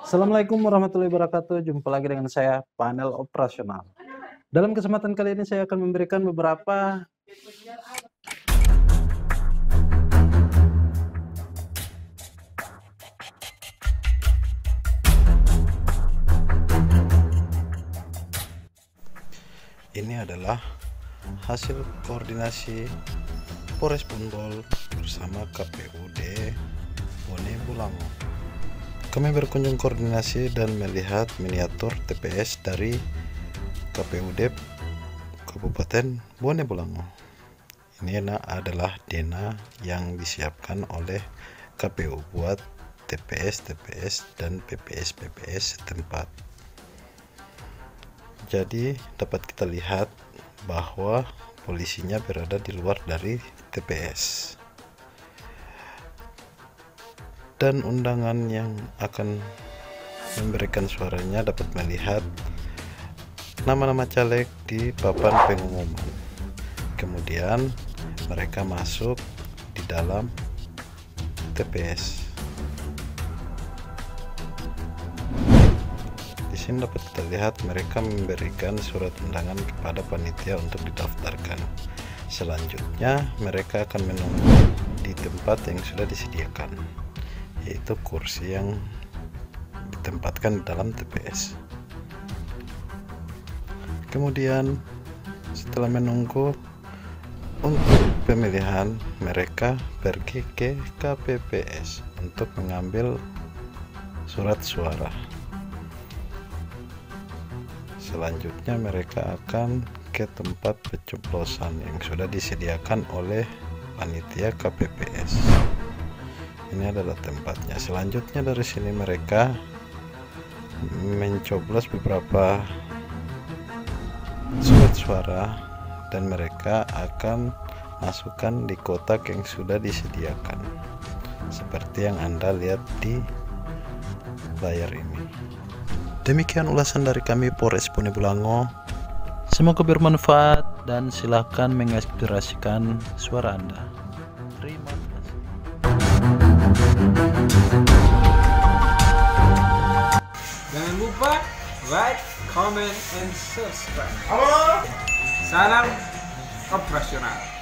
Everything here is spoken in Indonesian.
Assalamualaikum warahmatullahi wabarakatuh. Jumpa lagi dengan saya, Panel Operasional. Dalam kesempatan kali ini saya akan memberikan beberapa ini adalah hasil koordinasi Polres Bonbol bersama KPUD Bone Bolango. Kami berkunjung koordinasi dan melihat miniatur TPS dari KPUD Kabupaten Bone Bolango. Ini adalah dena yang disiapkan oleh KPU buat TPS dan PPS setempat. Jadi dapat kita lihat bahwa polisinya berada di luar dari TPS. Dan undangan yang akan memberikan suaranya dapat melihat nama-nama caleg di papan pengumuman. Kemudian mereka masuk di dalam TPS. Di sini dapat kita lihat mereka memberikan surat undangan kepada panitia untuk didaftarkan. Selanjutnya mereka akan menunggu di tempat yang sudah disediakan, yaitu kursi yang ditempatkan di dalam TPS. Kemudian setelah menunggu untuk pemilihan, mereka pergi ke KPPS untuk mengambil surat suara. Selanjutnya mereka akan ke tempat pencoblosan yang sudah disediakan oleh panitia KPPS. Ini adalah tempatnya. Selanjutnya dari sini mereka mencoblos beberapa surat suara dan mereka akan masukkan di kotak yang sudah disediakan seperti yang Anda lihat di layar ini. Demikian ulasan dari kami Polres Bone Bolango. Semoga bermanfaat dan silakan mengaspirasikan suara Anda. Terima kasih. Jangan lupa like, comment, and subscribe. Halo. Salam operasional.